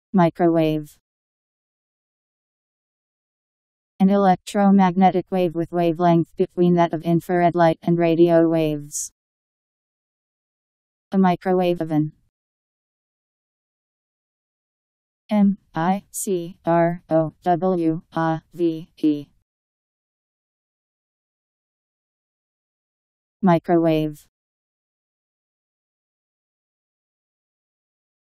Microwave. An electromagnetic wave with wavelength between that of infrared light and radio waves. A microwave oven. Microwave. Microwave.